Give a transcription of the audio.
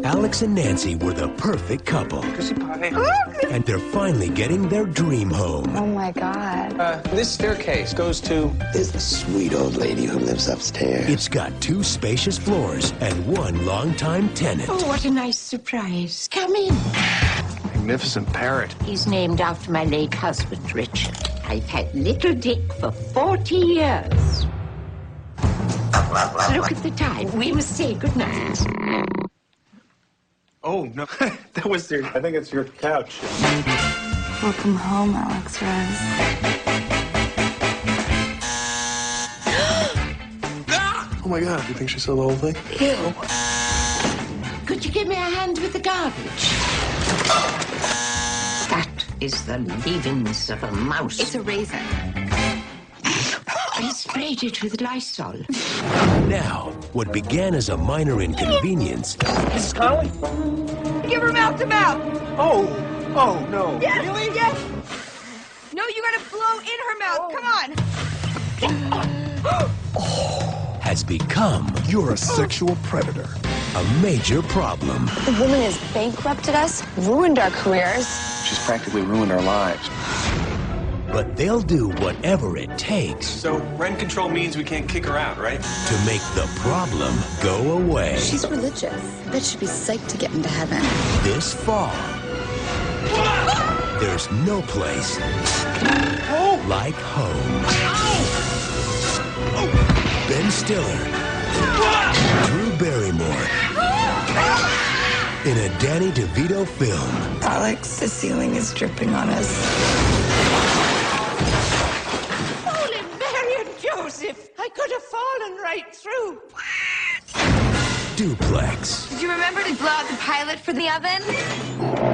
Alex and Nancy were the perfect couple. Kissy pie. And they're finally getting their dream home. Oh my God. This staircase goes to... There's the sweet old lady who lives upstairs. It's got 2 spacious floors and 1 longtime tenant. Oh, what a nice surprise. Come in. Magnificent parrot. He's named after my late husband, Richard. I've had little Dick for 40 years. Look at the time. We must say goodnight. Oh, no. That was your... I think it's your couch. Welcome home, Alex Rose. Oh, my God. You think she saw the whole thing? Ew. Could you give me a hand with the garbage? That is the leavings of a mouse. It's a raisin. I sprayed it with Lysol. Now, what began as a minor inconvenience Mrs. Connolly? Give her mouth to mouth. Oh, no. Yes, really? Yes. No, you gotta blow in her mouth. Come on. has become You're a sexual predator. a major problem. The woman has bankrupted us, ruined our careers. She's practically ruined our lives. But they'll do whatever it takes So rent control means we can't kick her out, right? to make the problem go away. She's religious. I bet she'd be psyched to get into heaven. This fall, there's no place like home. Ben Stiller, Drew Barrymore, in a Danny DeVito film. Alex, the ceiling is dripping on us. Holy Mary and Joseph! I could have fallen right through. Duplex. Did you remember to blow out the pilot for the oven?